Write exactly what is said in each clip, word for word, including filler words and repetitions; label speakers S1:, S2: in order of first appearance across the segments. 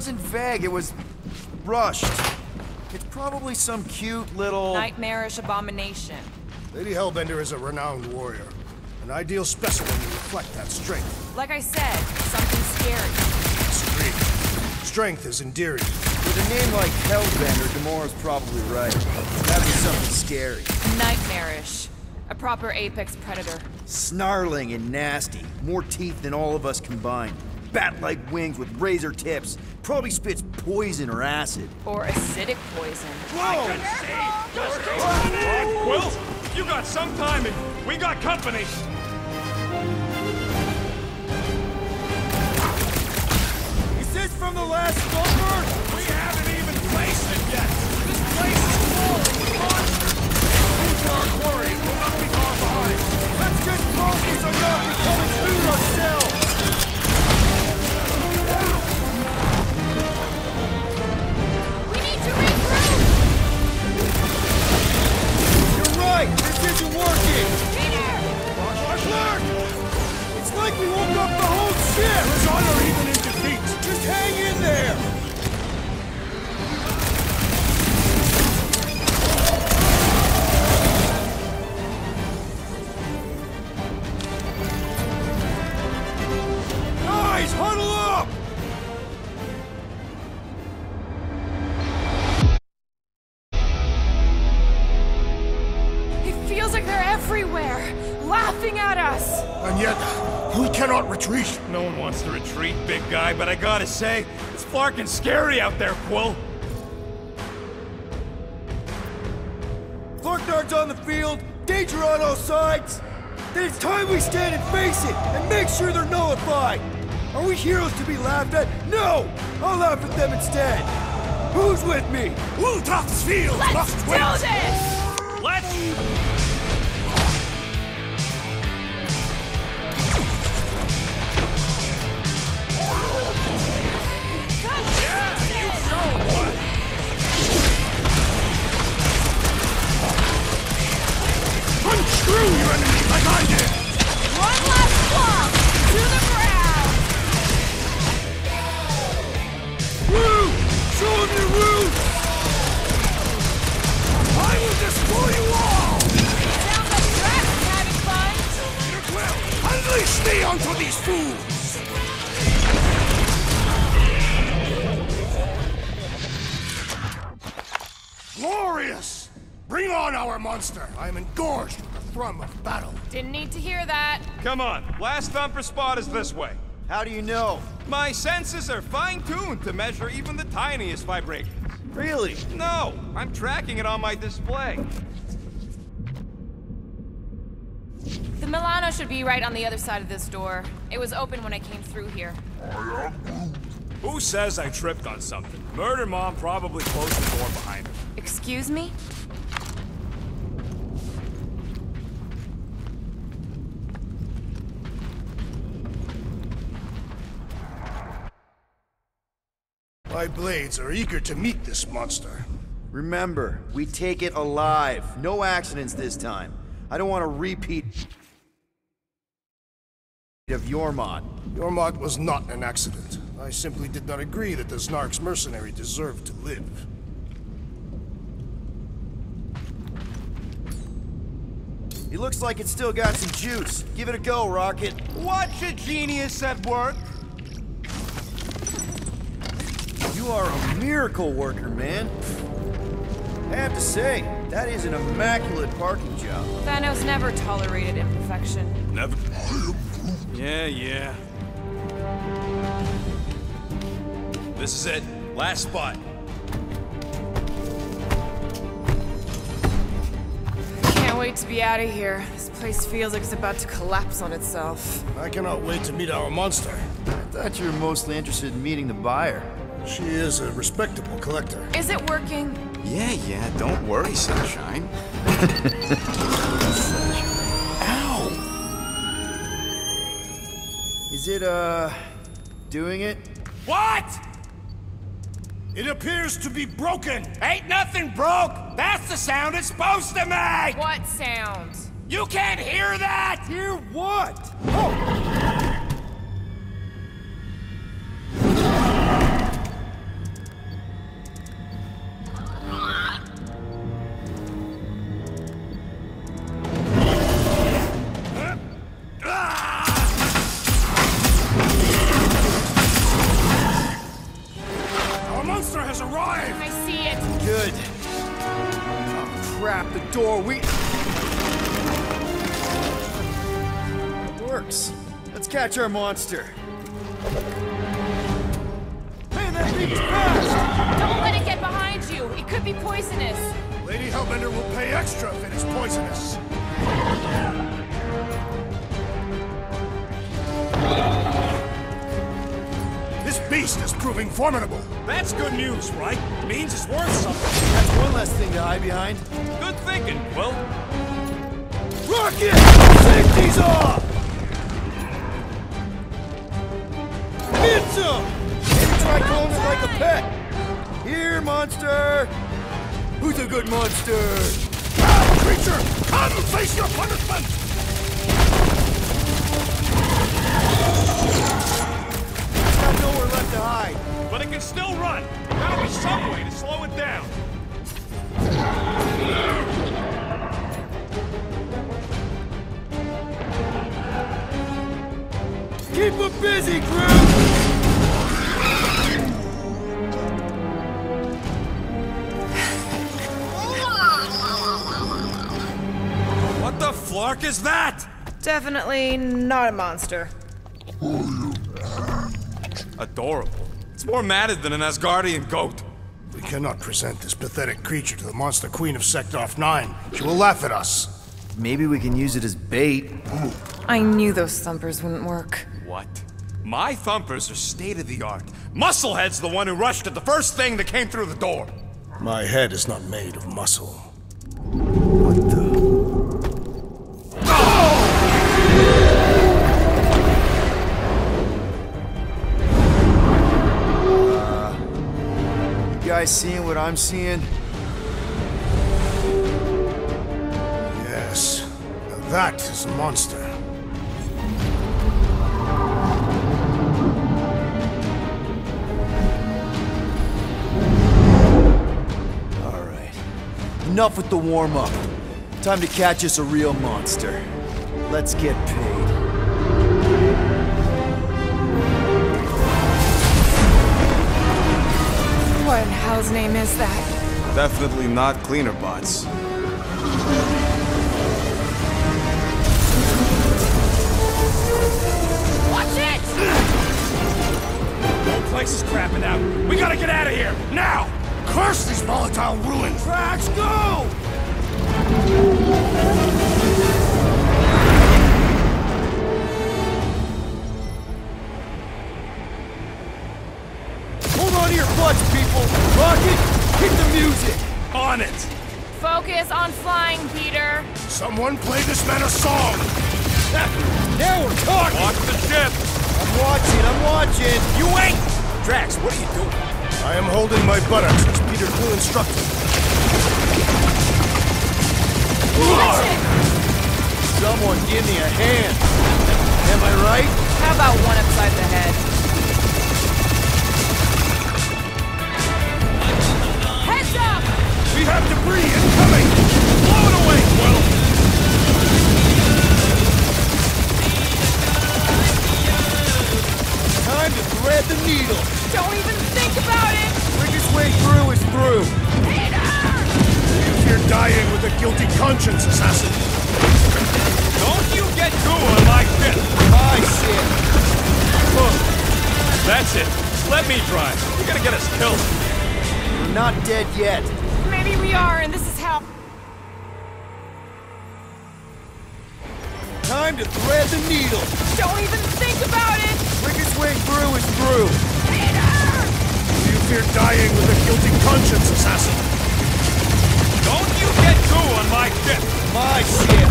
S1: wasn't vague, it was rushed. It's probably some cute little...
S2: nightmarish abomination.
S3: Lady Hellbender is a renowned warrior. An ideal specimen to reflect that strength.
S2: Like I said, something scary.
S3: Strength. Strength is endearing.
S1: With a name like Hellbender, Gamora's probably right. That was something scary.
S2: Nightmarish. A proper apex predator.
S1: Snarling and nasty. More teeth than all of us combined. Bat-like wings with razor tips. Probably spits poison or acid.
S2: Or acidic poison.
S4: Whoa! Quill, you got some timing. We got company.
S1: Is this from the last Slumber?
S4: We haven't even placed it yet. This place is full of monsters. Move to our quarry. We'll not be far behind.
S1: Let's just focus on not becoming food ourselves!
S2: We need to regroup!
S1: You're right! This isn't working!
S2: Peter!
S1: I've learned! It's like we woke up the whole ship!
S3: Rizon are even in defeat.
S1: Just hang in there! Guys, huddle up!
S2: It feels like they're everywhere, laughing at us!
S3: And yet, we cannot retreat.
S4: No one wants to retreat, big guy, but I gotta say, it's flarkin' scary out there, Quill.
S1: Flarknard's on the field, danger on all sides! Then it's time we stand and face it, and make sure they're nullified! Are we heroes to be laughed at? No! I'll laugh at them instead! Who's with me?
S3: Ultracht's field
S2: Let's
S3: must
S2: do
S3: wait.
S2: this!
S4: Let's...
S3: Unscrew your enemy like I did.
S2: One last plump to the ground!
S1: Woo! Show them your roots!
S3: I will destroy you all.
S2: Sounds like Drax is having fun!
S3: Peter Quill, unleash me onto these fools. Glorious! Bring on our monster! I am engorged with the thrum of battle.
S2: Didn't need to hear that.
S4: Come on, last thumper spot is this way.
S1: How do you know?
S4: My senses are fine-tuned to measure even the tiniest vibrations.
S1: Really?
S4: No, I'm tracking it on my display.
S2: The Milano should be right on the other side of this door. It was open when I came through here.
S4: Who says I tripped on something? Murder Mom probably closed the door behind her.
S2: Excuse me?
S3: My blades are eager to meet this monster.
S1: Remember, we take it alive. No accidents this time. I don't want a repeat of Yormont.
S3: Yormont was not an accident. I simply did not agree that the Snark's mercenary deserved to live.
S1: He looks like it's still got some juice. Give it a go, Rocket.
S4: Watch a genius at work.
S1: You are a miracle worker, man. I have to say, that is an immaculate parking job.
S2: Thanos never tolerated imperfection.
S4: Never. Yeah, yeah. This is it. Last spot.
S2: Can't wait to be out of here. This place feels like it's about to collapse on itself.
S3: I cannot wait to meet our monster.
S1: I thought you were mostly interested in meeting the buyer.
S3: She is a respectable collector.
S2: Is it working?
S5: Yeah, yeah, don't worry, Sunshine.
S3: Ow!
S1: Is it, uh, doing it?
S4: What?
S3: It appears to be broken!
S4: Ain't nothing broke! That's the sound it's supposed to make!
S2: What sound?
S4: You can't hear that!
S1: Hear what? Oh! Good. Oh, crap, the door, we... It works. Let's catch our monster. Man, that thing's fast!
S2: Don't let it get behind you. It could be poisonous.
S3: Lady Hellbender will pay extra if it is poisonous. This beast is proving formidable.
S4: That's good news, right? Means it's worth something.
S1: That's one less thing to hide behind.
S4: Good thinking, Will.
S1: Rocket! Safety's off! Hits him! Maybe try calling it like a pet. Here, monster! Who's a good monster?
S3: Ah, creature! Come face your punishment!
S1: It's got nowhere left to hide.
S4: But it can still run. Gotta be some way to slow it down.
S1: Keep him busy, Groot!
S4: What the flark is that?
S2: Definitely not a monster.
S4: Adorable. It's more matted than an Asgardian goat.
S3: We cannot present this pathetic creature to the Monster Queen of Seknarf nine. She will laugh at us.
S1: Maybe we can use it as bait.
S2: I knew those thumpers wouldn't work.
S4: What? My thumpers are state-of-the-art. Musclehead's the one who rushed at the first thing that came through the door.
S3: My head is not made of muscle.
S1: What the... You guys seeing what I'm seeing?
S3: Yes. Now that is a monster.
S1: Alright. Enough with the warm-up. Time to catch us a real monster. Let's get paid.
S2: What in hell's name is that?
S5: Definitely not cleaner bots.
S2: Watch it!
S4: The whole place is crapping out. We gotta get out of here, now!
S3: Curse these volatile ruins!
S1: Drax, go! Hold on to your butts, people! Rocket, hit the music!
S4: On it!
S2: Focus on flying, Peter.
S3: Someone play this man a song!
S1: Now we're talking!
S4: Watch the ship!
S1: I'm watching, I'm watching!
S4: You wait! Drax, what are you doing?
S3: I am holding my buttocks as Peter Quill instructed.
S2: Watch it!
S1: Someone give me a hand! Am I right?
S2: How about one upside the head? Heads up!
S3: We have debris incoming!
S4: Blow it away, Quill!
S1: Time to thread the needle!
S2: Don't even think about it!
S1: Quickest way through is through!
S2: Peter!
S3: You fear dying with a guilty conscience, assassin!
S4: Don't you get goo on my ship!
S1: My shit!
S4: That's it. Let me drive. You're gonna get us killed.
S1: We're not dead yet.
S2: Maybe we are, and this is how...
S1: Time to thread the needle!
S2: Don't even think about it!
S1: Quickest way through is through!
S2: Peter!
S3: You fear dying with a guilty conscience, assassin!
S4: Don't you get goo on my ship!
S1: My shit!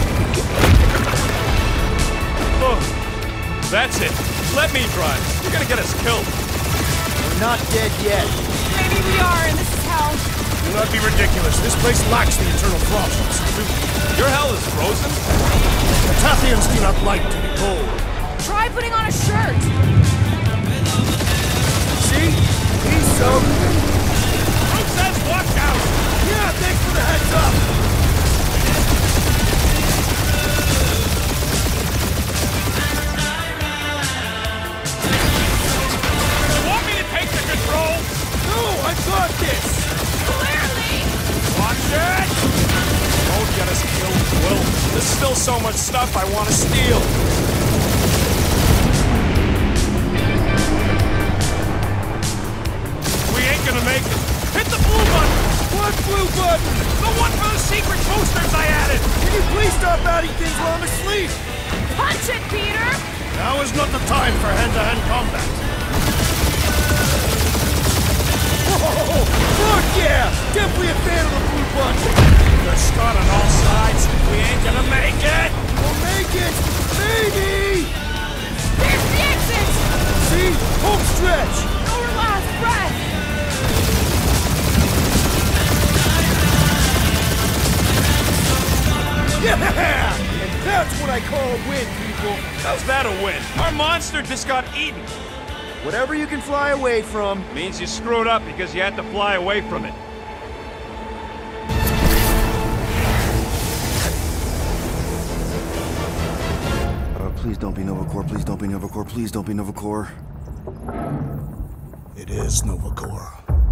S4: Oh, that's it. Let me drive. You're gonna get us killed.
S1: We're not dead yet.
S2: Maybe we are, and this is how...
S3: Do not be ridiculous. This place lacks the eternal frost.
S4: Your hell is frozen?
S3: The Tathians do not like to be cold.
S2: Try putting on a shirt!
S1: See? He's so...
S4: Who says watch out?
S1: Yeah, thanks for the heads up!
S4: You want me to take the controls?
S1: No, I got this!
S2: Clearly!
S4: so much stuff I want to steal. We ain't gonna make it. Hit the blue button!
S1: What blue button?
S4: The one for the secret boosters I added!
S1: Can you please stop adding things while I'm asleep?
S2: Punch it, Peter!
S3: Now is not the time for hand-to-hand combat.
S1: Whoa! Fuck yeah! Definitely a fan of the blue button!
S4: They're Scott on all sides. We ain't gonna make it!
S1: We'll make it! Maybe!
S2: There's the exit!
S1: See? Home stretch!
S2: Our last breath!
S1: Yeah! And that's what I call a win, people!
S4: How's that a win? Our monster just got eaten.
S1: Whatever you can fly away from.
S4: Means you screwed up because you had to fly away from it.
S1: Uh, please don't be Novacore, please don't be Novacore, please don't be Novacore.
S3: It is Novacore.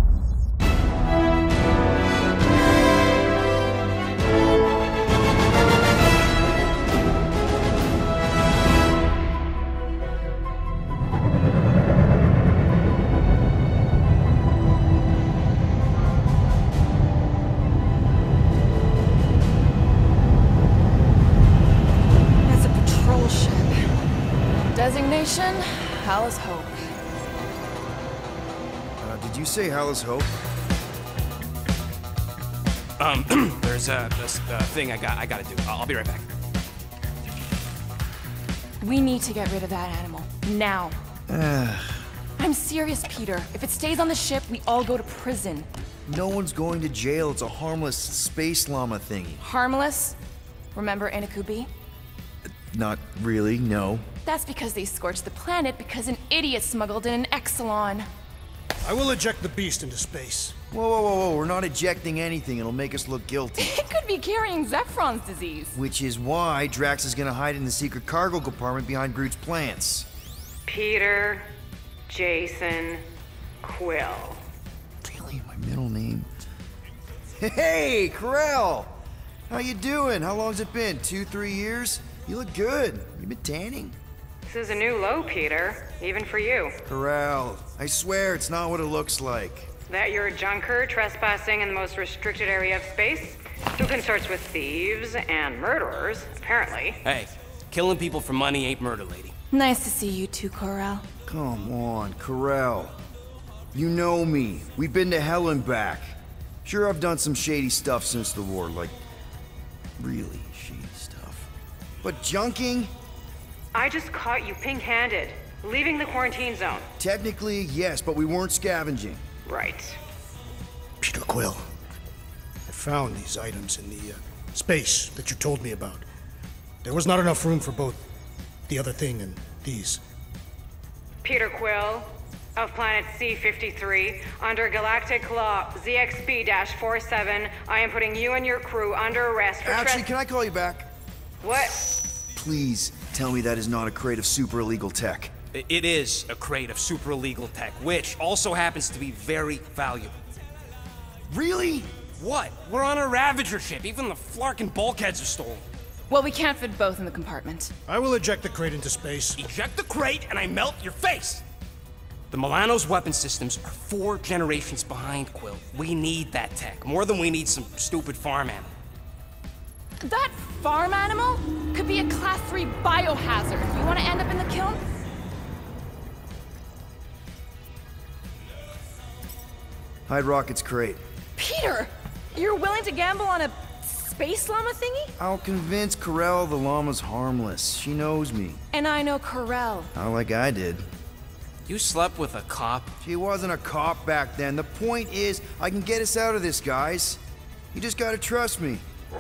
S2: Designation, Hal's Hope.
S1: Uh, did you say Hal's Hope?
S6: Um, there's a this uh, thing I got. I gotta do. I'll, I'll be right back.
S2: We need to get rid of that animal. Now. I'm serious, Peter. If it stays on the ship, we all go to prison.
S1: No one's going to jail. It's a harmless space llama thingy.
S2: Harmless? Remember Inakubi?
S1: Not really, no.
S2: That's because they scorched the planet because an idiot smuggled in an Exelon.
S3: I will eject the beast into space.
S1: Whoa, whoa, whoa, whoa. We're not ejecting anything. It'll make us look guilty.
S2: It could be carrying Zephron's disease.
S1: Which is why Drax is gonna hide in the secret cargo compartment behind Groot's plants.
S7: Peter, Jason, Quill.
S1: Really? My middle name? Hey, Corell! How you doing? How long's it been? Two, three years? You look good. You been tanning?
S7: This is a new low, Peter. Even for you.
S1: Corell, I swear it's not what it looks like.
S7: That you're a junker trespassing in the most restricted area of space? Who consorts with thieves and murderers, apparently.
S6: Hey, killing people for money ain't murder, lady.
S2: Nice to see you too, Corell.
S1: Come on, Corell. You know me. We've been to hell and back. Sure, I've done some shady stuff since the war, like really shady stuff. But junking?
S7: I just caught you pink-handed, leaving the quarantine zone.
S1: Technically, yes, but we weren't scavenging.
S7: Right.
S3: Peter Quill, I found these items in the uh, space that you told me about. There was not enough room for both the other thing and these.
S7: Peter Quill, of planet C fifty-three, under Galactic Law Z X B forty-seven, I am putting you and your crew under arrest for
S1: Actually,
S7: tres-
S1: can I call you back?
S7: What?
S1: Please tell me that is not a crate of super illegal tech.
S6: I- It is a crate of super illegal tech, which also happens to be very valuable.
S1: Really?
S6: What? We're on a Ravager ship. Even the Flarkin bulkheads are stolen.
S2: Well, we can't fit both in the compartment.
S3: I will eject the crate into space.
S6: Eject the crate and I melt your face! The Milano's weapon systems are four generations behind, Quill. We need that tech, more than we need some stupid farm animal.
S2: That farm animal could be a class three biohazard. You want to end up in the kiln?
S1: Hide Rocket's crate.
S2: Peter! You're willing to gamble on a space llama thingy?
S1: I'll convince Corell the llama's harmless. She knows me.
S2: And I know Corell.
S1: Not like I did.
S6: You slept with a cop?
S1: She wasn't a cop back then. The point is, I can get us out of this, guys. You just gotta trust me.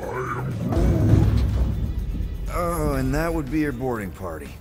S1: Oh, and that would be your boarding party.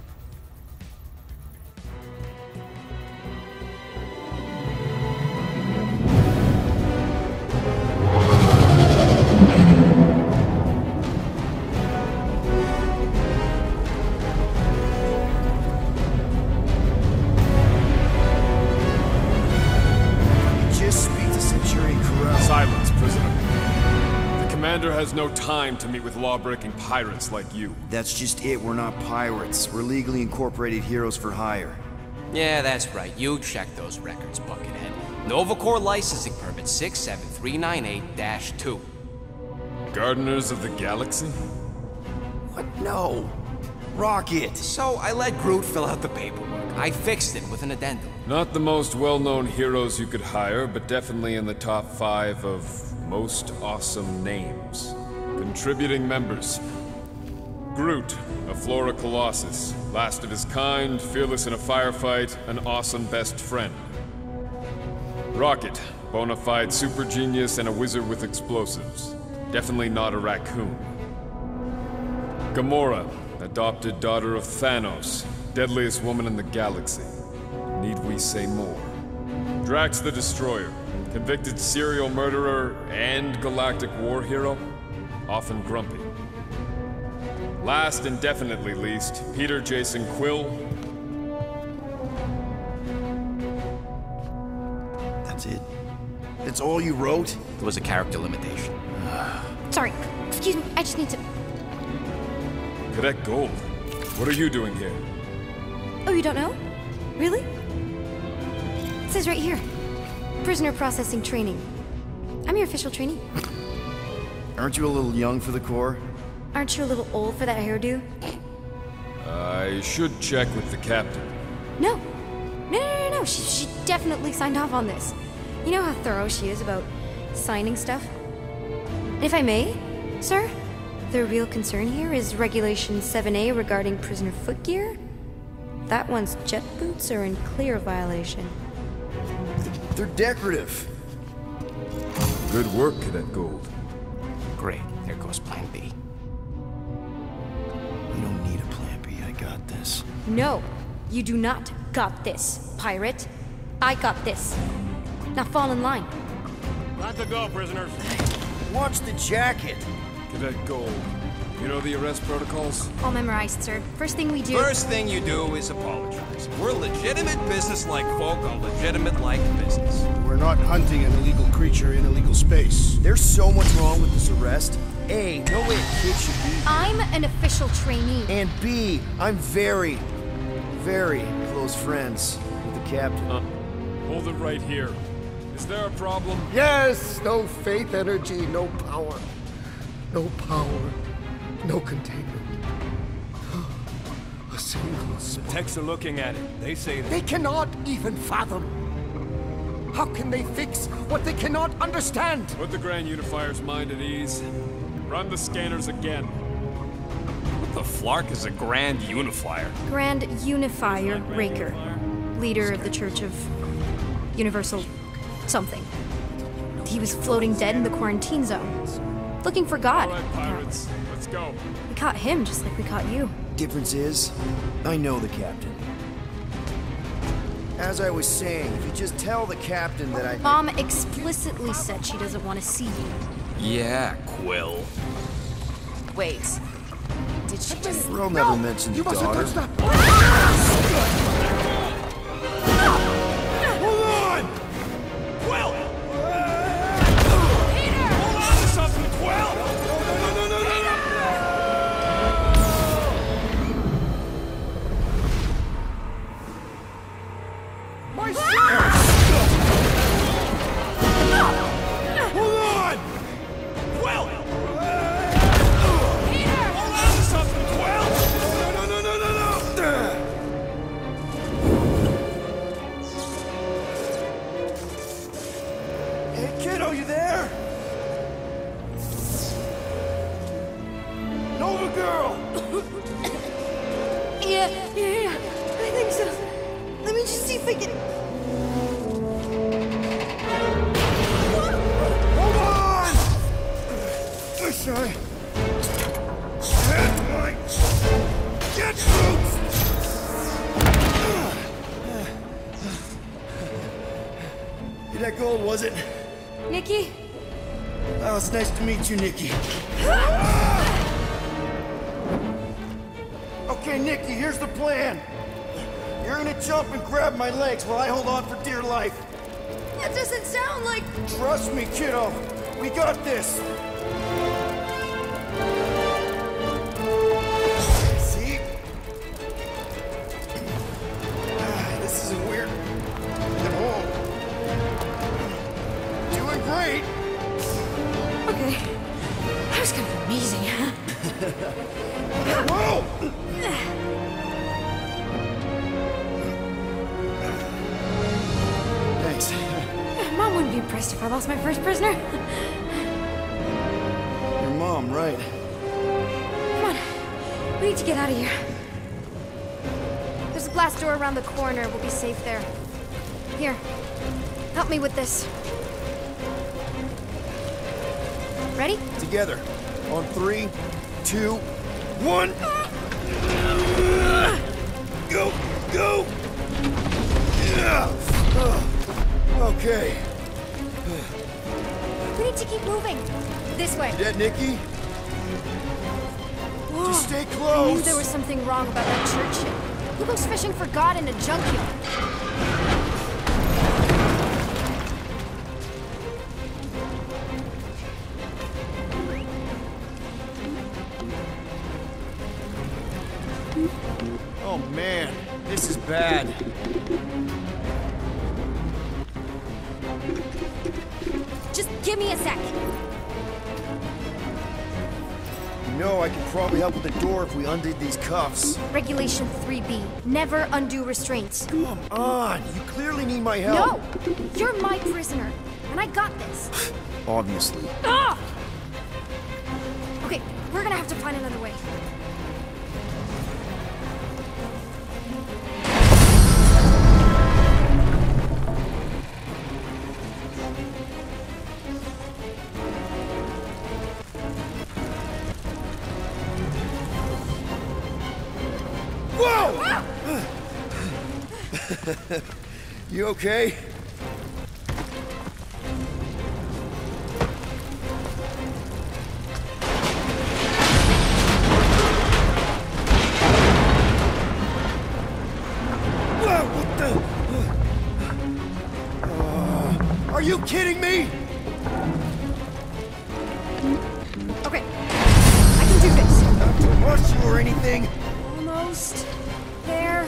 S3: Just speak to Centurion Corell.
S4: Silence, prisoner. The
S8: Commander has no time to meet with law-breaking pirates like you.
S9: That's just it, we're not pirates. We're legally incorporated heroes for hire.
S6: Yeah, that's right. You check those records, Buckethead. Novacore licensing permit six seven three nine eight dash two.
S8: Gardeners of the Galaxy?
S9: What? No. Rocket!
S6: So I let Groot fill out the paperwork. I fixed it with an addendum.
S8: Not the most well-known heroes you could hire, but definitely in the top five of most awesome names. Contributing members. Groot, a Flora Colossus. Last of his kind, fearless in a firefight, an awesome best friend. Rocket, bona fide super genius and a wizard with explosives. Definitely not a raccoon. Gamora, adopted daughter of Thanos, deadliest woman in the galaxy. Need we say more? Drax the Destroyer, convicted serial murderer and galactic war hero, often grumpy. Last and definitely least, Peter Jason Quill.
S9: That's it? That's all you wrote?
S6: There was a character limitation.
S10: Sorry, excuse me, I just need to...
S8: Cadet Gold, what are you doing here?
S10: Oh, you don't know? Really? It says right here. Prisoner processing training. I'm your official trainee.
S9: Aren't you a little young for the Corps?
S10: Aren't you a little old for that hairdo?
S8: I should check with the captain.
S10: No. No, no, no, no. She, she definitely signed off on this. You know how thorough she is about signing stuff? And if I may, sir, the real concern here is Regulation seven A regarding prisoner footgear. That one's jet boots are in clear violation.
S9: They're decorative.
S8: Good work, Cadet Gold.
S6: Great. There goes Plan B.
S9: You don't need a plan B, I got this.
S10: No, you do not got this, pirate. I got this. Now fall in line.
S4: Time to go, prisoners.
S9: Watch the jacket.
S8: Cadet Gold, you know the arrest protocols?
S10: All memorized, sir. First thing we do...
S6: First thing you do is apologize. We're legitimate business-like folk on legitimate-like business.
S3: We're not hunting an illegal creature in illegal space.
S9: There's so much wrong with this arrest. A, no way a kid should be here.
S10: I'm an official trainee.
S9: And B, I'm very, very close friends with the captain.
S8: Uh, hold it right here. Is there a problem?
S1: Yes, no faith energy, no power. No power, no containment. A single spark.
S4: Techs are looking at it. They say that.
S1: They cannot even fathom. How can they fix what they cannot understand?
S8: Put the Grand Unifier's mind at ease. Run the scanners again.
S6: What the flark is a Grand Unifier?
S10: Grand Unifier Raker, leader of the Church of Universal something. He was floating dead in the quarantine zone, looking for God.
S8: All right, pirates, let's go.
S10: We caught him just like we caught you.
S9: Difference is, I know the captain. As I was saying, if you just tell the captain that I...
S10: Mom explicitly said she doesn't want to see you.
S6: Yeah, Quill.
S2: Wait. Did she just...
S9: Earl never mentioned
S1: You
S9: the
S1: mustn't
S9: daughter.
S1: touch that!
S4: Hold on! Quill! Peter! Hold on to something, Quill! No, no, no, no, no, no, My son! Hold on! Quill! Peter! Hold on to something, Quill! No, no, no, no, no, no!
S1: Hey, kiddo, you there? Nova girl!
S10: Yeah, yeah, yeah. I think so. Let me just see if I can...
S1: Hold on! Wish I had my jet boots!
S9: Cadet Gold, was it?
S10: Nikki?
S9: Oh, it's nice to meet you, Nikki.
S1: Okay, Nikki, here's the plan. You're gonna jump and grab my legs while I hold on for dear life.
S10: That doesn't sound like...
S1: Trust me, kiddo. We got this.
S9: great!
S10: Okay. That was kind of amazing.
S9: Whoa! Thanks.
S10: Mom wouldn't be impressed if I lost my first prisoner.
S9: Your mom, right?
S10: Come on. We need to get out of here. There's a glass door around the corner. We'll be safe there. Here. Help me with this. Ready?
S9: Together. On three, two, one. Go, go. Okay.
S10: We need to keep moving. This way.
S9: Dead, Nikki?
S10: Whoa.
S9: Just stay
S10: I knew
S9: close.
S10: there was something wrong about that church ship. Who goes fishing for God in a junkyard?
S9: Oh man, this is bad.
S10: Just give me a sec.
S9: You know, I could probably help with the door if we undid these cuffs.
S10: Regulation three B. Never undo restraints.
S9: Come on, you clearly need my help.
S10: No! You're my prisoner, and I got this.
S9: Obviously.
S10: Ah! Okay, we're gonna have to find another way.
S9: Whoa! You okay? Whoa, what the? Uh, are you kidding me?
S10: Okay, I can do this.
S9: Not to rush you or anything.
S10: Almost there.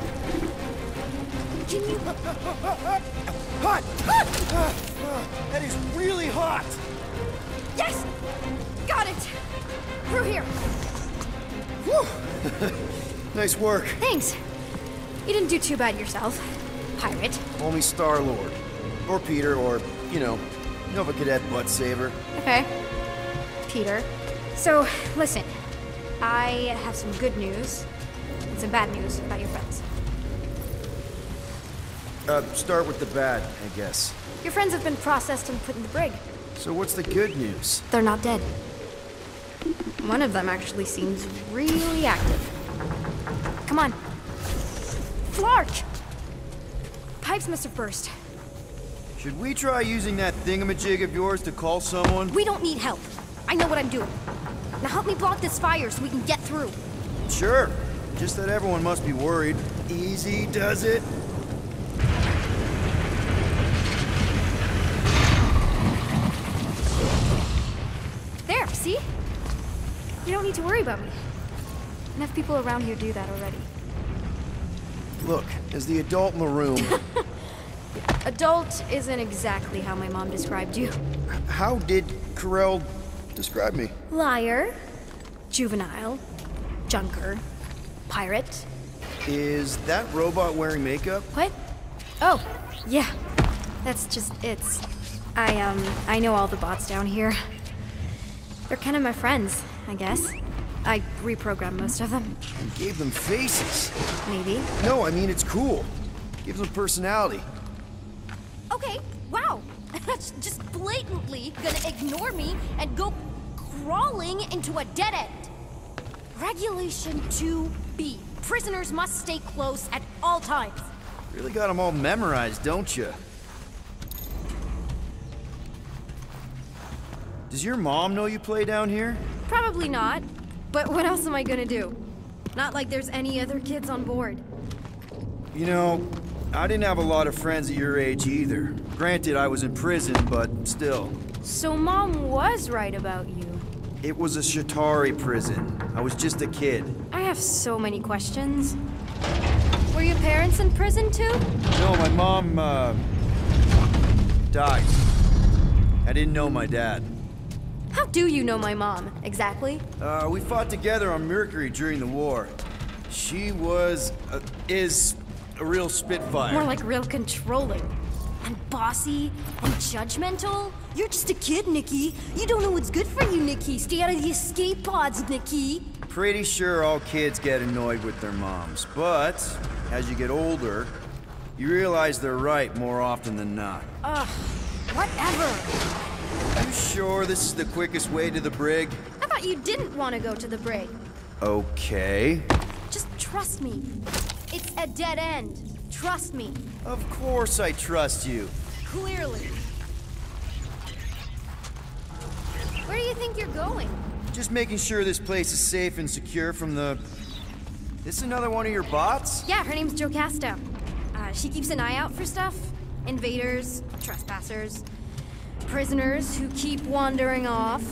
S10: Can you...
S9: Hot! Hot! That is really hot!
S10: Yes! Got it! Through here.
S9: Whew. Nice work.
S10: Thanks. You didn't do too bad yourself, pirate.
S9: Only Star-Lord. Or Peter, or, you know, Nova Cadet Butt Saver.
S10: Okay. Peter. So, listen. I have some good news and some bad news about your friends.
S9: Uh, start with the bad, I guess.
S10: Your friends have been processed and put in the brig.
S9: So what's the good news?
S10: They're not dead. One of them actually seems really active. Come on. Flark! Pipes must have burst.
S9: Should we try using that thingamajig of yours to call someone?
S10: We don't need help. I know what I'm doing. Now help me block this fire so we can get through.
S9: Sure. Just that everyone must be worried. Easy does it.
S10: There, see? You don't need to worry about me. Enough people around here do that already.
S9: Look, as the adult in the room...
S10: Adult isn't exactly how my mom described you.
S9: How did Corell describe me?
S10: Liar, juvenile, junker, pirate.
S9: Is that robot wearing makeup?
S10: What? Oh, yeah. That's just it's. I um I know all the bots down here. They're kind of my friends, I guess. I reprogrammed most of them.
S9: You gave them faces.
S10: Maybe.
S9: No, I mean it's cool. Gives them personality.
S10: Okay, wow. That's just blatantly gonna ignore me and go crawling into a dead end. Regulation two B. Prisoners must stay close at all times.
S9: Really got them all memorized, don't you? Does your mom know you play down here?
S10: Probably not. But what else am I gonna do? Not like there's any other kids on board.
S9: You know, I didn't have a lot of friends at your age either. Granted, I was in prison, but still.
S10: So Mom was right about you.
S9: It was a Shatari prison. I was just a kid.
S10: I have so many questions. Were your parents in prison too?
S9: No, my mom, uh... died. I didn't know my dad.
S10: How do you know my mom, exactly?
S9: Uh, we fought together on Mercury during the war. She was, uh, is, a real spitfire.
S10: More like real controlling. And bossy, and judgmental. You're just a kid, Nikki. You don't know what's good for you, Nikki. Stay out of the escape pods, Nikki.
S9: Pretty sure all kids get annoyed with their moms, but as you get older, you realize they're right more often than not.
S10: Ugh, whatever.
S9: You sure this is the quickest way to the brig?
S10: I thought you didn't want to go to the brig.
S9: Okay.
S10: Just trust me. It's a dead end. Trust me.
S9: Of course I trust you.
S10: Clearly. Where do you think you're going?
S9: Just making sure this place is safe and secure from the... This another one of your bots?
S10: Yeah, her name's Jocasta. Uh, she keeps an eye out for stuff. Invaders, trespassers, prisoners who keep wandering off.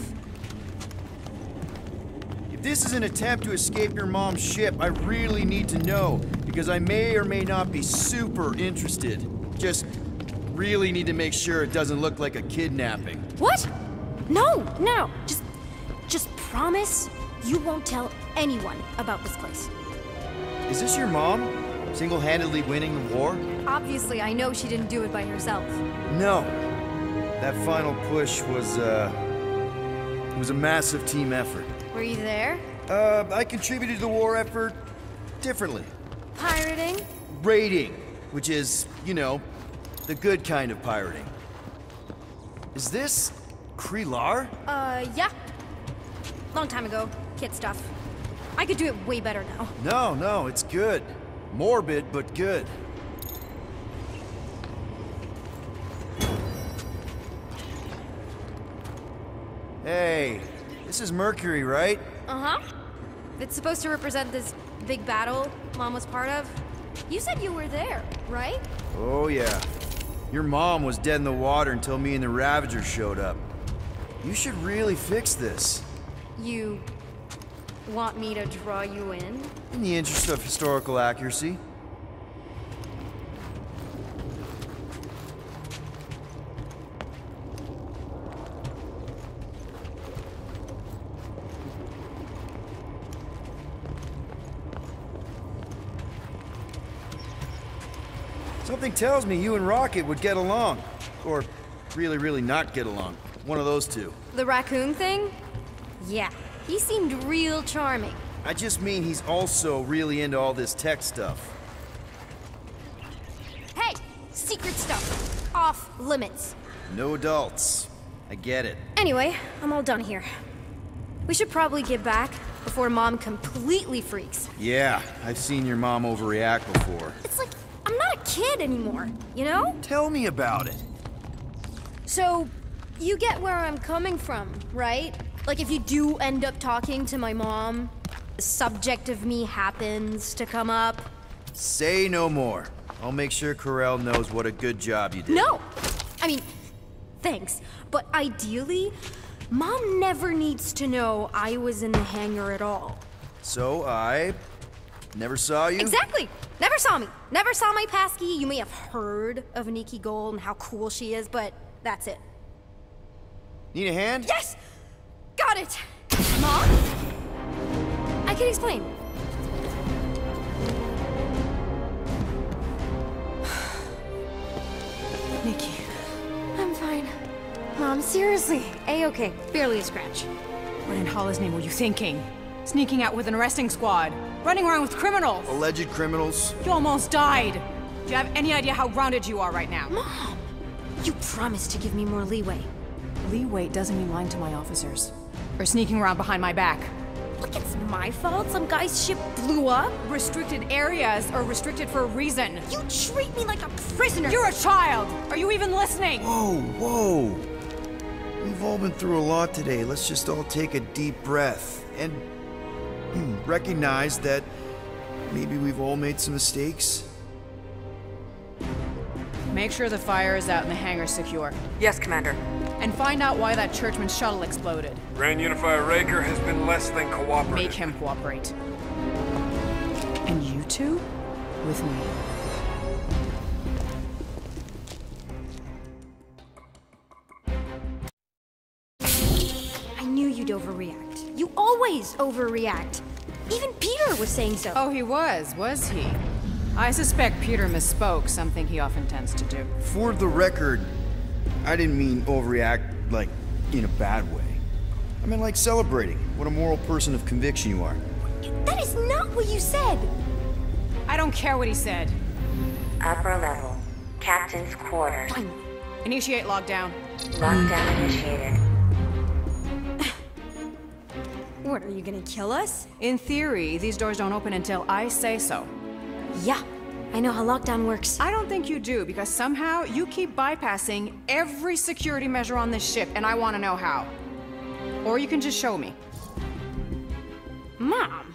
S9: If this is an attempt to escape your mom's ship, I really need to know, because I may or may not be super interested. Just really need to make sure it doesn't look like a kidnapping.
S10: What? No, no. Just, just promise you won't tell anyone about this place.
S9: Is this your mom? Single-handedly winning the war?
S10: Obviously, I know she didn't do it by herself.
S9: No. That final push was, uh... It was a massive team effort.
S10: Were you there?
S9: Uh, I contributed to the war effort differently.
S10: Pirating?
S9: Raiding, which is, you know, the good kind of pirating. Is this Krelar?
S10: Uh, yeah. Long time ago. Kid stuff. I could do it way better now.
S9: No, no, it's good. Morbid, but good. Hey, this is Mercury, right?
S10: Uh-huh. It's supposed to represent this big battle Mom was part of. You said you were there, right?
S9: Oh, yeah. Your mom was dead in the water until me and the Ravager showed up. You should really fix this.
S10: You want me to draw you in?
S9: In the interest of historical accuracy. Something tells me you and Rocket would get along. Or really, really not get along. One of those two.
S10: The raccoon thing? Yeah, he seemed real charming.
S9: I just mean he's also really into all this tech stuff.
S10: Hey! Secret stuff. Off limits.
S9: No adults. I get it.
S10: Anyway, I'm all done here. We should probably get back before Mom completely freaks.
S9: Yeah, I've seen your mom overreact before.
S10: It's like, I'm not a kid anymore, you know?
S9: Tell me about it.
S10: So, you get where I'm coming from, right? Like if you do end up talking to my mom, the subject of me happens to come up.
S9: Say no more. I'll make sure Corell knows what a good job you did.
S10: No! I mean, thanks. But ideally, Mom never needs to know I was in the hangar at all.
S9: So I never saw you?
S10: Exactly! Never saw me. Never saw my passkey. You may have heard of Nikki Gold and how cool she is, but that's it.
S9: Need a hand?
S10: Yes! Got it! Mom? I can explain.
S2: Nikki.
S10: I'm fine. Mom, seriously. A-okay. Barely a scratch.
S2: What in Hala's name were you thinking? Sneaking out with an arresting squad? Running around with criminals?
S9: Alleged criminals?
S2: You almost died. Do you have any idea how grounded you are right now?
S10: Mom! You promised to give me more leeway.
S2: Leeway doesn't mean lying to my officers. Or sneaking around behind my back.
S10: Look, it's my fault some guy's ship blew up.
S2: Restricted areas are restricted for a reason.
S10: You treat me like a prisoner.
S2: You're a child! Are you even listening?
S9: Whoa, whoa. We've all been through a lot today. Let's just all take a deep breath and recognize that maybe we've all made some mistakes.
S2: Make sure the fire is out and the hangar's secure.
S11: Yes, Commander.
S2: And find out why that Churchman shuttle exploded.
S12: Grand Unifier Raker has been less than cooperative.
S2: Make him cooperate. And you two? With me.
S10: you'd overreact. You always overreact. Even Peter was saying so.
S11: Oh, he was, was he? I suspect Peter misspoke, something he often tends to do.
S9: For the record, I didn't mean overreact, like, in a bad way. I meant like celebrating what a moral person of conviction you are.
S10: That is not what you said!
S11: I don't care what he said.
S13: Upper level. Captain's quarters.
S10: Fine.
S11: Initiate lockdown.
S13: Lockdown initiated.
S10: What, are you gonna kill us?
S11: In theory, these doors don't open until I say so.
S10: Yeah, I know how lockdown works.
S11: I don't think you do, because somehow you keep bypassing every security measure on this ship, and I want to know how. Or you can just show me.
S10: Mom!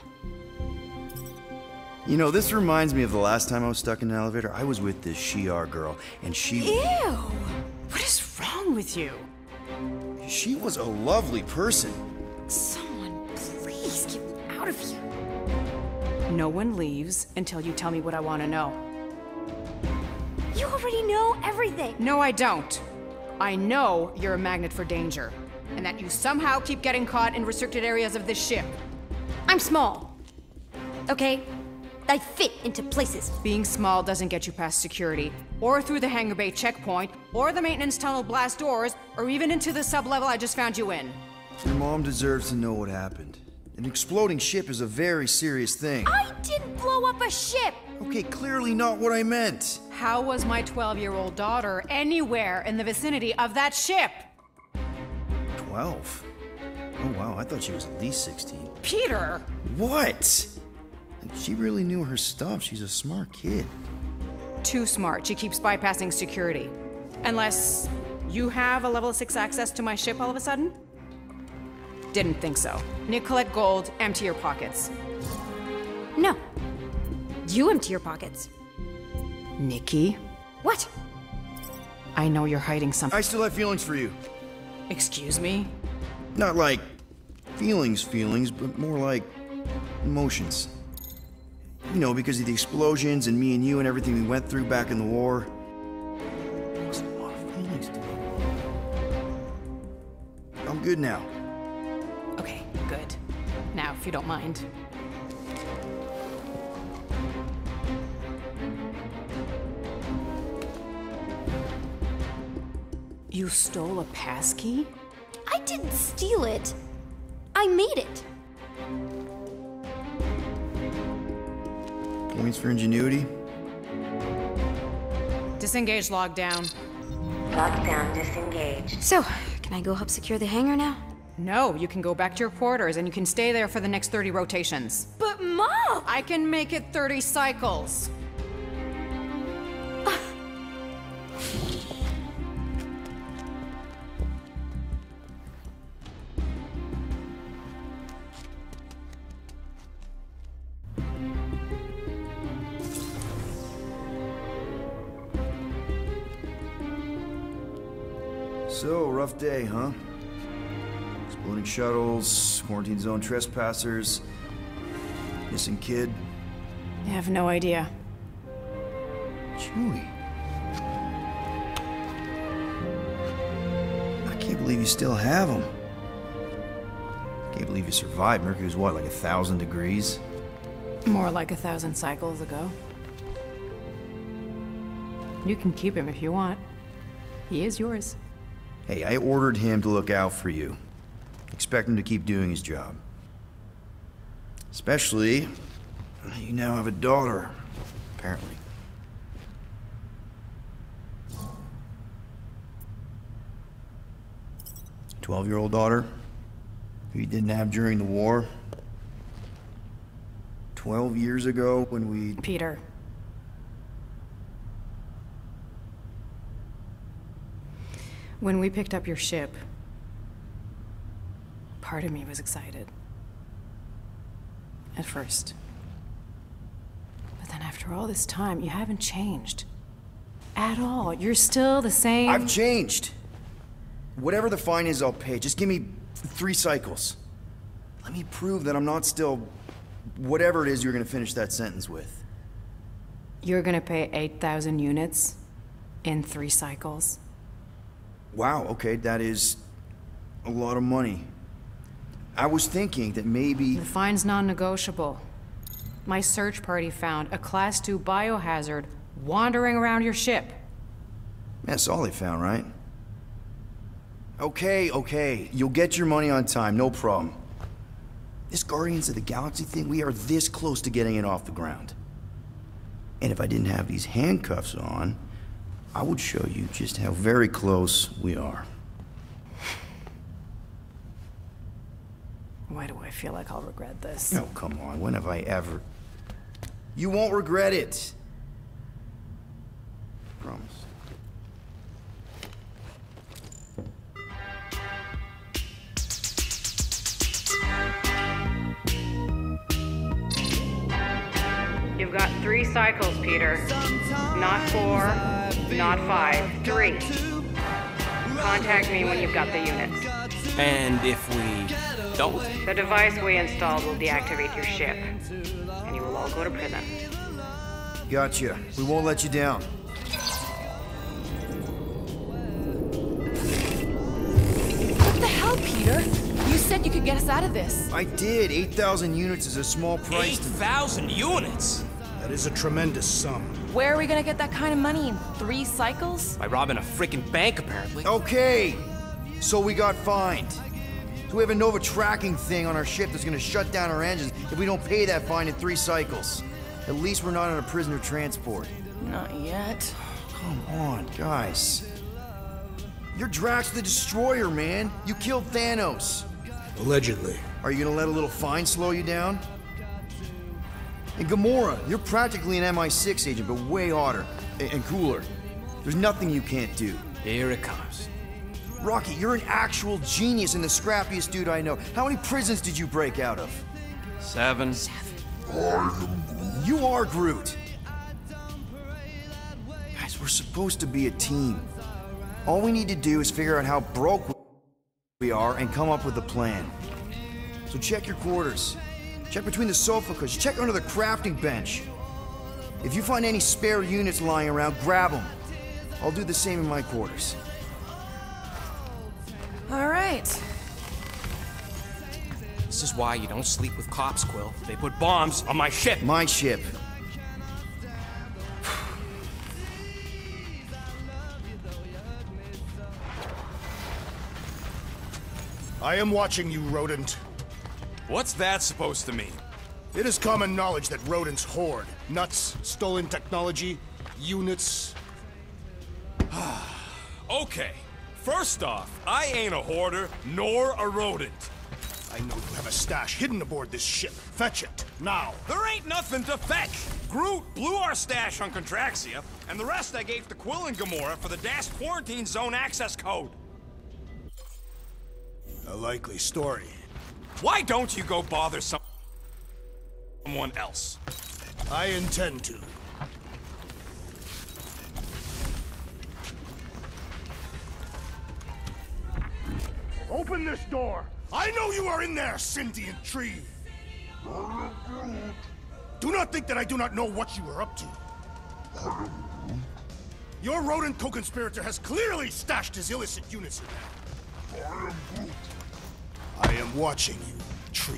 S9: You know, this reminds me of the last time I was stuck in an elevator. I was with this Shi'ar girl, and she...
S10: Ew!
S11: What is wrong with you?
S9: She was a lovely person.
S10: Someone, please get me out of here.
S11: No one leaves until you tell me what I want to know.
S10: You already know everything!
S11: No, I don't. I know you're a magnet for danger, and that you somehow keep getting caught in restricted areas of this ship.
S10: I'm small. Okay? I fit into places.
S11: Being small doesn't get you past security, or through the hangar bay checkpoint, or the maintenance tunnel blast doors, or even into the sub-level I just found you in.
S9: Your mom deserves to know what happened. An exploding ship is a very serious thing.
S10: I didn't blow up a ship!
S9: Okay, clearly not what I meant.
S11: How was my twelve-year-old daughter anywhere in the vicinity of that ship?
S9: twelve? Oh wow, I thought she was at least sixteen.
S11: Peter!
S9: What? She really knew her stuff. She's a smart kid.
S11: Too smart. She keeps bypassing security. Unless you have a level six access to my ship all of a sudden? Didn't think so. Nick, collect gold, empty your pockets.
S10: No. You empty your pockets.
S11: Nikki?
S10: What?
S11: I know you're hiding something.
S9: I still have feelings for you.
S11: Excuse me?
S9: Not like feelings feelings, but more like emotions. You know, because of the explosions and me and you and everything we went through back in the war. There's a lot of feelings to it. I'm good now.
S11: Okay, good. Now, if you don't mind. You stole a passkey?
S10: I didn't steal it. I made it.
S9: Points for ingenuity?
S11: Disengage lockdown.
S13: Lockdown disengaged.
S10: So, can I go help secure the hangar now?
S11: No, you can go back to your quarters and you can stay there for the next thirty rotations.
S10: But Mom!
S11: I can make it thirty cycles.
S9: So, rough day, huh? Exploding shuttles, quarantine zone trespassers, missing kid.
S11: I have no idea.
S9: Chewie. I can't believe you still have him. Can't believe you survived. Mercury was what, like a thousand degrees?
S11: More like a thousand cycles ago. You can keep him if you want. He is yours.
S9: Hey, I ordered him to look out for you. Expect him to keep doing his job. Especially, you now have a daughter, apparently. Twelve-year-old daughter, who you didn't have during the war. Twelve years ago when we...
S11: Peter. When we picked up your ship, part of me was excited. At first. But then after all this time, you haven't changed. At all. You're still the same...
S9: I've changed. Whatever the fine is, I'll pay. Just give me three cycles. Let me prove that I'm not still... whatever it is you're gonna finish that sentence with.
S11: You're gonna pay eight thousand units in three cycles?
S9: Wow, okay, that is a lot of money. I was thinking that maybe...
S11: The fine's non-negotiable. My search party found a Class two biohazard wandering around your ship.
S9: That's all they found, right? Okay, okay. You'll get your money on time, no problem. This Guardians of the Galaxy thing, we are this close to getting it off the ground. And if I didn't have these handcuffs on, I would show you just how very close we are.
S11: Why do I feel like I'll regret this?
S9: Oh, come on. When have I ever... You won't regret it. Promise.
S7: You've got three cycles, Peter. Not four, not five, three. Contact me when you've got the units.
S6: And if we don't?
S7: The device we installed will deactivate your ship, and you will all go to prison.
S9: Gotcha. We won't let you down.
S2: What the hell, Peter? You said you could get us out of this.
S9: I did. eight thousand units is a small price.
S6: eight thousand units?
S3: That is a tremendous sum.
S2: Where are we gonna get that kind of money in three cycles?
S6: By robbing a freaking bank, apparently.
S9: Okay. So we got fined. So we have a Nova tracking thing on our ship that's gonna shut down our engines if we don't pay that fine in three cycles. At least we're not on a prisoner transport.
S2: Not yet.
S9: Come on, guys. You're Drax the Destroyer, man. You killed Thanos.
S3: Allegedly.
S9: Are you gonna let a little fine slow you down? And Gamora, you're practically an M I six agent, but way hotter and, and cooler. There's nothing you can't do.
S6: Here it comes.
S9: Rocky, you're an actual genius and the scrappiest dude I know. How many prisons did you break out of?
S6: Seven.
S9: You are Groot. Guys, we're supposed to be a team. All we need to do is figure out how broke we are and come up with a plan. So check your quarters. Check between the sofa cushions. Check under the crafting bench. If you find any spare units lying around, grab them. I'll do the same in my quarters.
S2: All right.
S6: This is why you don't sleep with cops, Quill. They put bombs on my ship.
S9: My ship.
S3: I am watching you, rodent.
S12: What's that supposed to mean?
S3: It is common knowledge that rodents hoard nuts, stolen technology, units.
S12: Okay. First off, I ain't a hoarder, nor a rodent.
S3: I know you have a stash hidden aboard this ship. Fetch it, now.
S12: There ain't nothing to fetch. Groot blew our stash on Contraxia, and the rest I gave to Quill and Gamora for the D A S quarantine zone access code.
S3: A likely story.
S12: Why don't you go bother some... someone else?
S3: I intend to. Open this door! I know you are in there, sentient tree! Do not think that I do not know what you are up to. Your rodent co-conspirator has clearly stashed his illicit units in there. I am watching you, tree.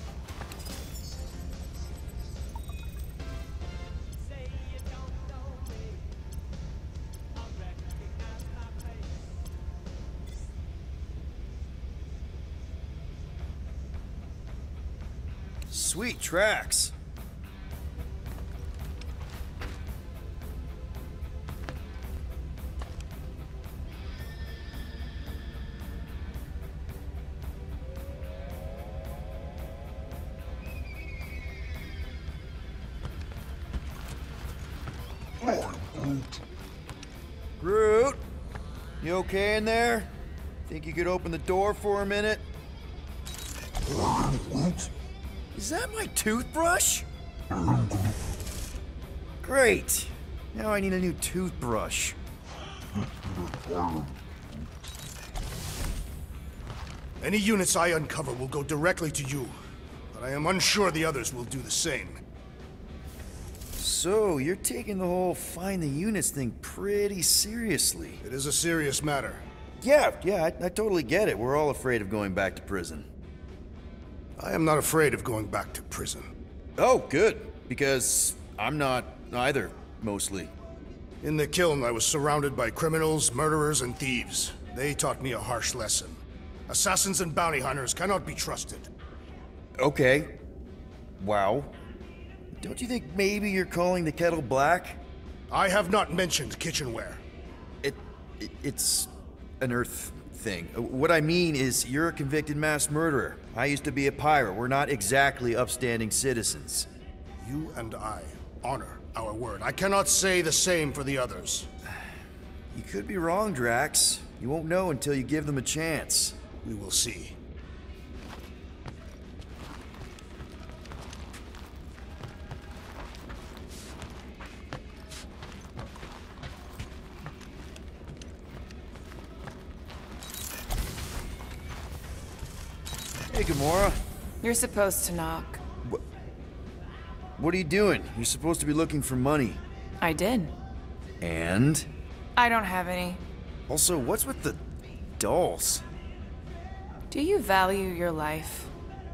S9: Sweet tracks. Groot, you okay in there? Think you could open the door for a minute? Is that my toothbrush? Great. Now I need a new toothbrush.
S3: Any units I uncover will go directly to you, but I am unsure the others will do the same.
S9: So, you're taking the whole find the units thing pretty seriously.
S3: It is a serious matter.
S9: Yeah, yeah, I, I totally get it. We're all afraid of going back to prison.
S3: I am not afraid of going back to prison.
S9: Oh, good. Because I'm not either, mostly.
S3: In the kiln, I was surrounded by criminals, murderers, and thieves. They taught me a harsh lesson. Assassins and bounty hunters cannot be trusted.
S9: Okay. Wow. Don't you think maybe you're calling the kettle black?
S3: I have not mentioned kitchenware.
S9: It, it it's an Earth thing. What I mean is, you're a convicted mass murderer. I used to be a pirate. We're not exactly upstanding citizens.
S3: You and I honor our word. I cannot say the same for the others.
S9: You could be wrong, Drax. You won't know until you give them a chance.
S3: We will see.
S9: Hey, Gamora.
S2: You're supposed to knock.
S9: What? What are you doing? You're supposed to be looking for money.
S2: I did.
S9: And?
S2: I don't have any.
S9: Also, what's with the dolls?
S2: Do you value your life?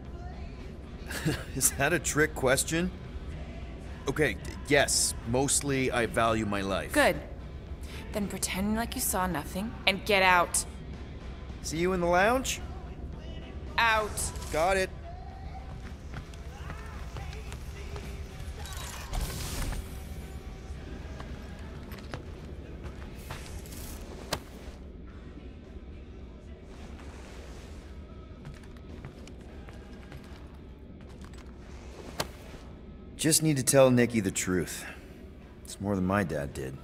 S9: Is that a trick question? Okay, yes, mostly I value my life.
S2: Good. Then pretend like you saw nothing and get out.
S9: See you in the lounge?
S2: Out.
S9: Got it. Just need to tell Nikki the truth. It's more than my dad did.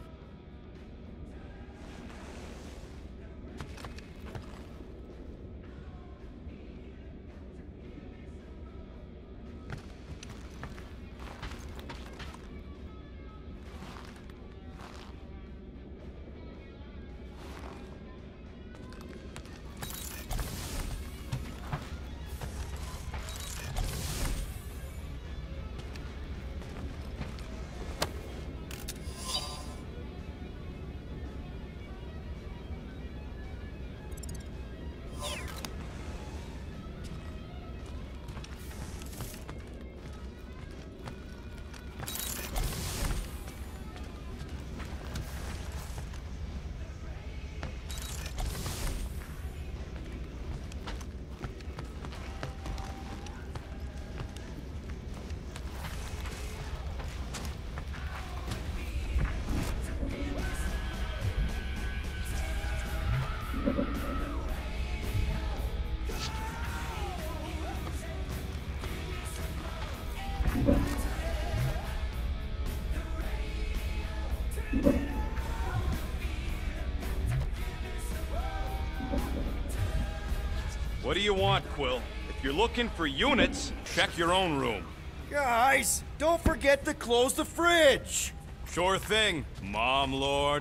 S12: What do you want, Quill? If you're looking for units, check your own room.
S9: Guys, don't forget to close the fridge!
S12: Sure thing, Mom Lord.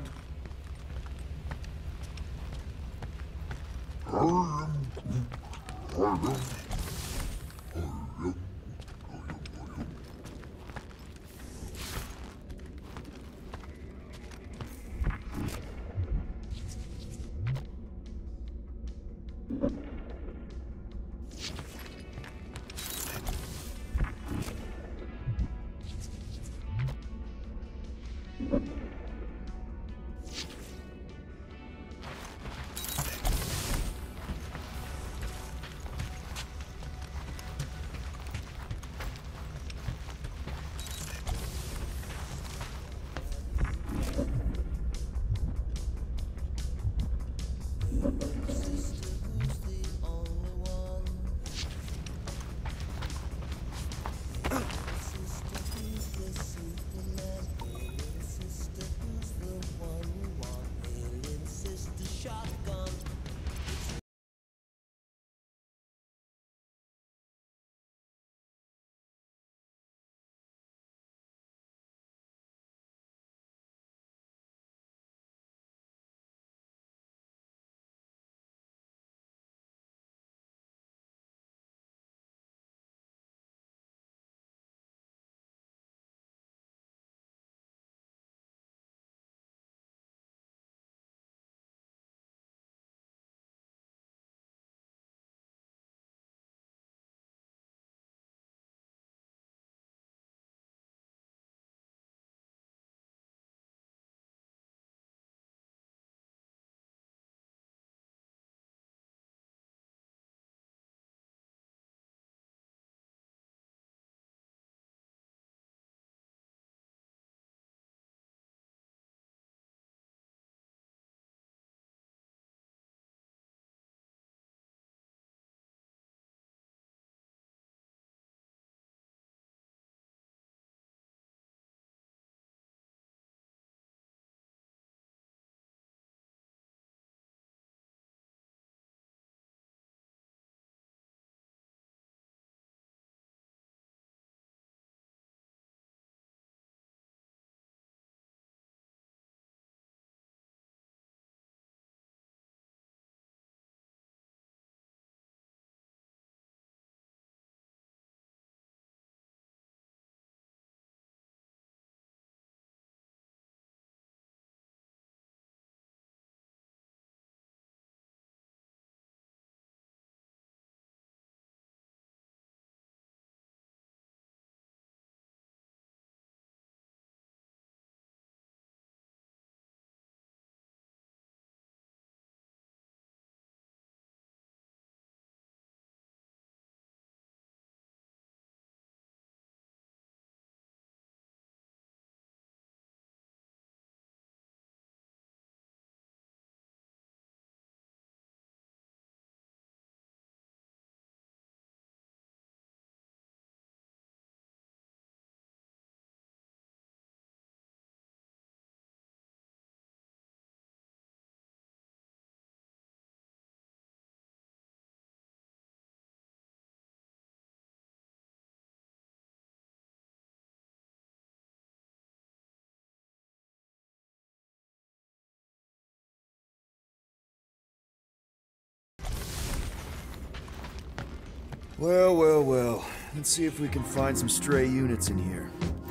S9: Well, well, well. Let's see if we can find some stray units in here.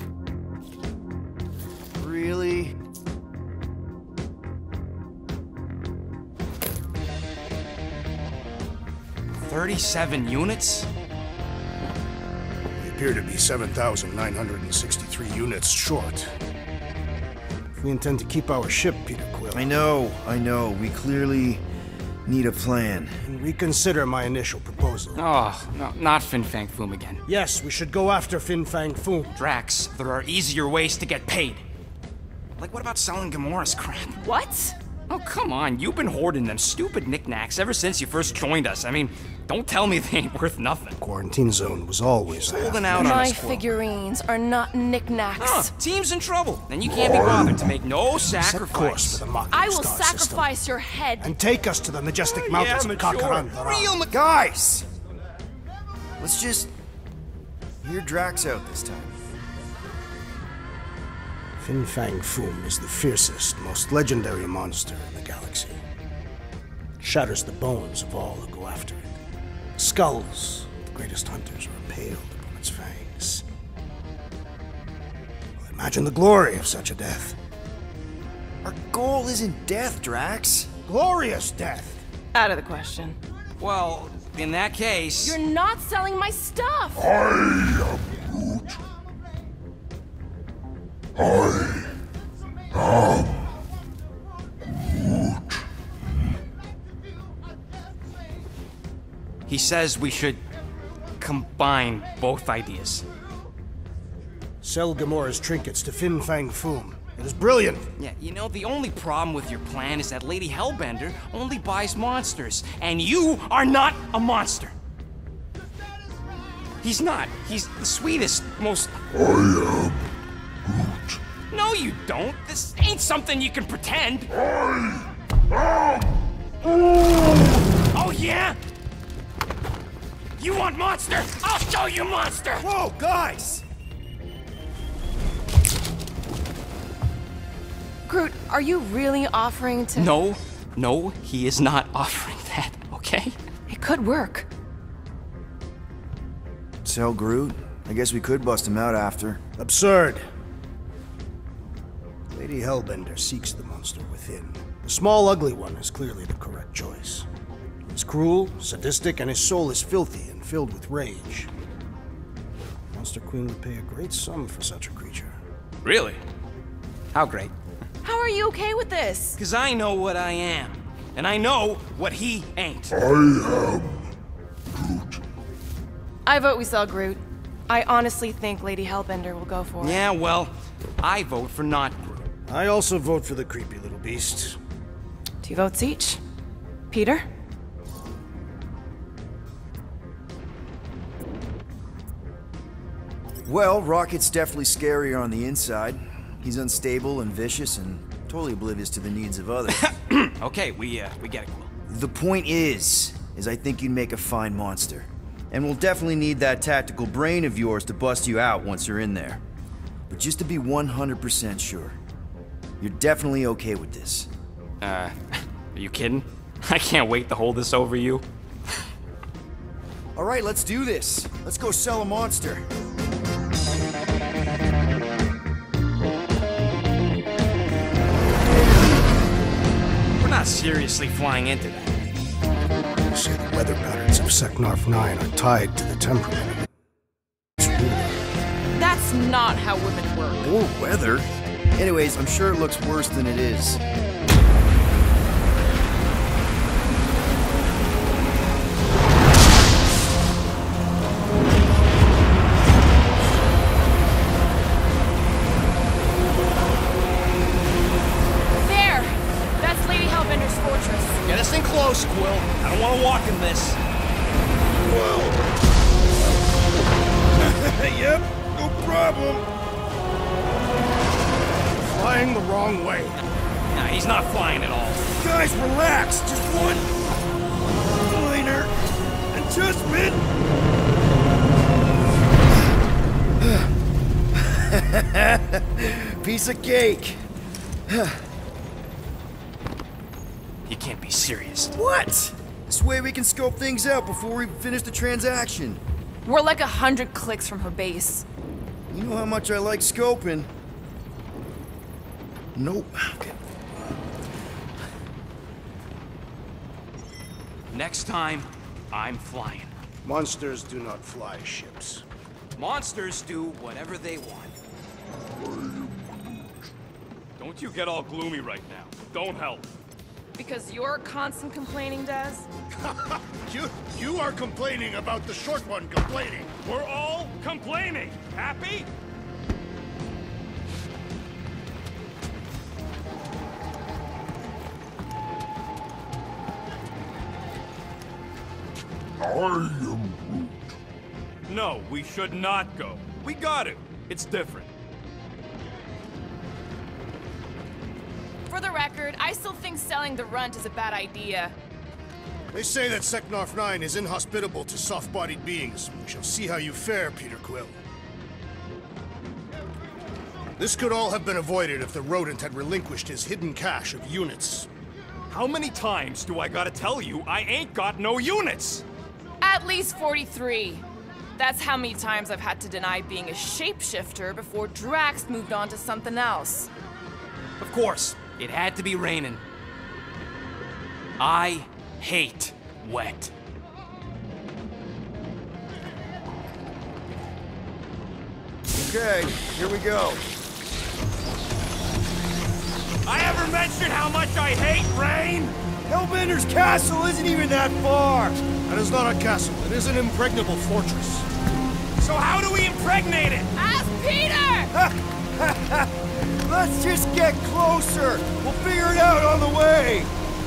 S9: Really?
S6: thirty-seven units?
S3: We appear to be seven thousand nine hundred sixty-three units short. If we intend to keep our ship, Peter Quill...
S9: I know, I know. We clearly need a plan.
S3: And reconsider my initial proposal.
S6: Oh, no, not Fin Fang Foom again.
S3: Yes, we should go after Fin Fang Foom.
S6: Drax, there are easier ways to get paid. Like, what about selling Gamora's crap?
S2: What?
S6: Oh, come on. You've been hoarding them stupid knickknacks ever since you first joined us. I mean, don't tell me they ain't worth nothing.
S3: Quarantine zone was always
S6: holding out on
S2: My
S6: us, Quill.
S2: figurines are not knickknacks.
S6: Huh, team's in trouble, and you can't be bothered to make no sacrifice.
S3: Course for the Mocking
S2: I will
S3: Star
S2: sacrifice
S3: system.
S2: your head.
S3: And take us to the majestic
S6: Oh,
S3: mountains
S6: yeah,
S3: of
S6: mature.
S3: Kakaran.
S6: Real ma-
S9: Guys! Let's just hear Drax out this time.
S3: Fin Fang Foom is the fiercest, most legendary monster in the galaxy. It shatters the bones of all who go after it. Skulls, the greatest hunters, are impaled upon its fangs. Well, imagine the glory of such a death.
S9: Our goal isn't death, Drax.
S3: Glorious death!
S2: Out of the question.
S6: Well, in that case...
S2: You're not selling my stuff!
S14: I am Groot. I am Groot.
S6: He says we should combine both ideas.
S3: Sell Gamora's trinkets to Fin Fang Foom. It is brilliant!
S6: Yeah, you know, the only problem with your plan is that Lady Hellbender only buys monsters, and you are not a monster. He's not. He's the sweetest, most...
S14: I am Groot.
S6: No, you don't. This ain't something you can pretend.
S14: I am Groot.
S6: Oh, yeah? You want monster? I'll show you monster!
S9: Whoa, guys!
S2: Groot, are you really offering to...
S6: No, no, he is not offering that, okay?
S2: It could work.
S9: Sell Groot? I guess we could bust him out after.
S3: Absurd. Lady Hellbender seeks the monster within. The small, ugly one is clearly the correct choice. He's cruel, sadistic, and his soul is filthy and filled with rage. Monster Queen would pay a great sum for such a creature.
S6: Really? How great?
S2: How are you okay with this?
S6: Because I know what I am. And I know what he ain't.
S14: I am Groot.
S2: I vote we sell Groot. I honestly think Lady Hellbender will go for it.
S6: Yeah, well, I vote for not Groot.
S3: I also vote for the creepy little beast.
S2: Two votes each. Peter?
S9: Well, Rocket's definitely scarier on the inside. He's unstable and vicious and totally oblivious to the needs of others.
S6: Okay, we, uh, we get it, Quill.
S9: The point is, is I think you'd make a fine monster. And we'll definitely need that tactical brain of yours to bust you out once you're in there. But just to be one hundred percent sure, you're definitely okay with this.
S6: Uh, are you kidding? I can't wait to hold this over you.
S9: All right, let's do this. Let's go sell a monster.
S6: We're not seriously flying into that.
S3: You say the weather patterns of Seknarf nine are tied to the temperament of its ruler.
S11: That's not how women work.
S9: Or weather. Anyways, I'm sure it looks worse than it is.
S2: There! That's Lady Hellbender's fortress.
S6: Get us in close, Quill. I don't want to walk in this.
S3: Yep, no problem. Flying the wrong way.
S6: Nah, he's not flying at all.
S1: Guys, relax. Just one minor adjustment.
S9: Piece of cake.
S6: You can't be serious.
S9: What? This way we can scope things out before we finish the transaction.
S2: We're like a hundred clicks from her base.
S9: You know how much I like scoping. Nope. Okay.
S6: Next time, I'm flying.
S3: Monsters do not fly ships.
S6: Monsters do whatever they want.
S12: Don't you get all gloomy right now. Don't help.
S2: Because you're constant complaining, Des?
S12: you, you are complaining about the short one complaining. We're all complaining. Happy?
S14: I am Groot.
S12: No, we should not go. We got to. It's different.
S2: For the record, I still think selling the runt is a bad idea.
S3: They say that Seknarf nine is inhospitable to soft-bodied beings. We shall see how you fare, Peter Quill. This could all have been avoided if the rodent had relinquished his hidden cache of units.
S12: How many times do I gotta tell you I ain't got no units?
S2: At least forty-three. That's how many times I've had to deny being a shapeshifter before Drax moved on to something else.
S6: Of course, it had to be raining. I hate wet.
S9: Okay, here we go.
S12: I ever mention how much I hate rain?
S1: Hellbender's castle isn't even that far!
S3: That is not a castle. It is an impregnable fortress.
S12: So how do we impregnate it?
S2: Ask Peter!
S1: Let's just get closer! We'll figure it out on the way!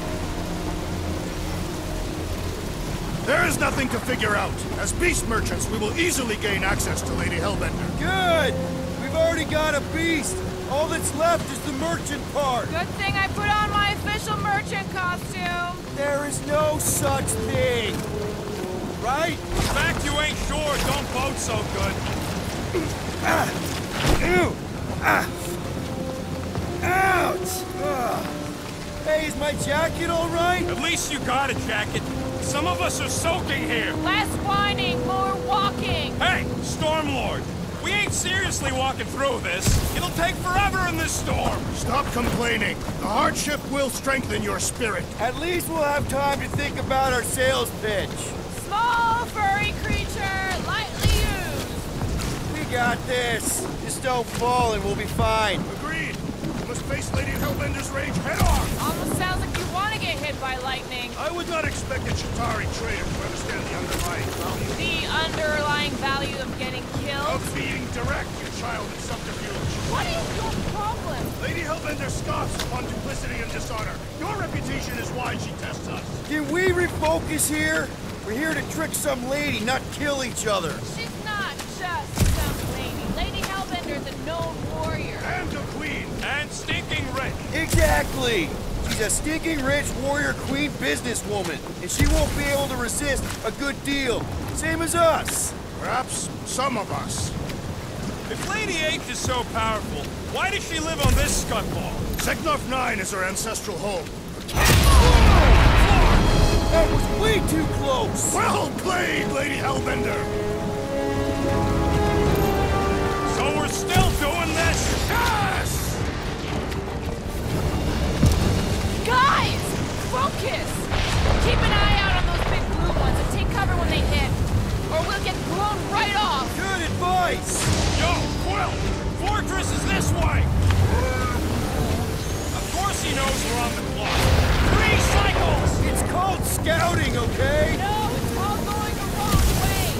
S3: There is nothing to figure out. As beast merchants, we will easily gain access to Lady Hellbender.
S1: Good! We've already got a beast! All that's left is the merchant part!
S2: Good thing I put on my official merchant costume!
S1: There is no such thing! Right?
S12: In fact, you ain't sure, don't boat so good.
S1: Ah! Ew! Ah! Ouch! Ah. Hey, is my jacket all right?
S12: At least you got a jacket. Some of us are soaking here.
S2: Less whining, more walking!
S12: Hey, Stormlord! We ain't seriously walking through this. It'll take forever in this storm.
S3: Stop complaining. The hardship will strengthen your spirit.
S1: At least we'll have time to think about our sales pitch.
S2: Small, furry creature, lightly used.
S1: We got this. Just don't fall and we'll be fine.
S3: Agreed. We must face Lady Hellbender's rage head on.
S2: Almost sounds like you want to get hit by lightning.
S3: I would not expect a Chitauri trader to understand the underlying value.
S2: The underlying value of getting killed?
S3: Of being direct, you child of subterfuge.
S2: What is your problem?
S3: Lady Hellbender scoffs upon duplicity and dishonor. Your reputation is why she tests us.
S1: Can we refocus here? We're here to trick some lady, not kill each other.
S2: She's not just some lady. Lady Hellbender's a known warrior.
S3: And a queen.
S12: And stinking rich.
S1: Exactly. She's a stinking rich warrior queen businesswoman, and she won't be able to resist a good deal. Same as us.
S3: Perhaps some of us.
S12: If Lady H is so powerful, why does she live on this scutball?
S3: Seknarf nine is her ancestral home.
S1: That was way too close!
S3: Well played, Lady Hellbender!
S12: So we're still doing this?
S3: Yes!
S2: Guys! Focus! Keep an eye out on those big blue ones and take cover when they hit. Or we'll get blown right off!
S1: Good advice!
S12: Yo, Quill! Fortress is this way! Of course he knows we're on the clock. Three cycles!
S1: It's called scouting, okay?
S2: No, it's all going the wrong way!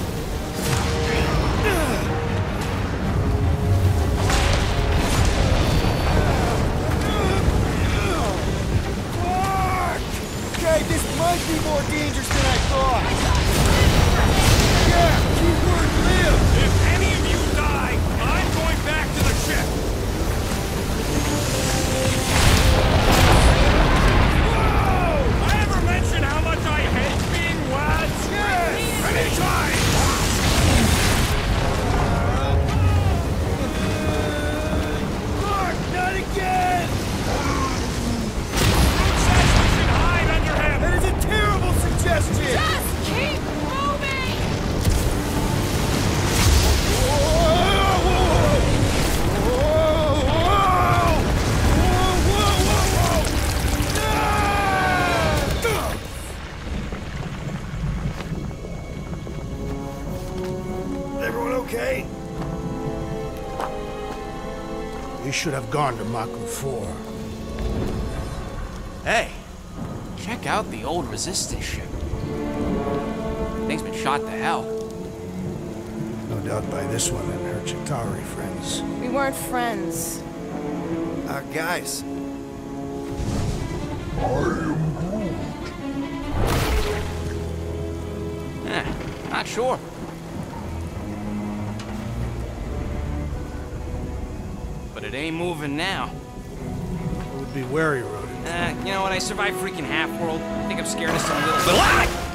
S1: Okay, this might be more dangerous than I thought. Yeah, keyword live!
S12: If any of you die, I'm going back to the ship! Whoa! I ever mention how much I hate being wet?
S1: Yes!
S12: Anytime!
S1: Mark, not again!
S12: Who says we should hide under him?
S1: That is a terrible suggestion! okay?
S3: We should have gone to Maku four.
S6: Hey, check out the old Resistance ship. Thing's been shot to hell.
S3: No doubt by this one and her Chitauri friends.
S2: We weren't friends.
S1: Our guys.
S6: Eh, not sure. But it ain't moving now.
S3: I would be wary, Rodin.
S6: Uh, you know what? I survived freaking Half-World. I think I'm scared of some little... But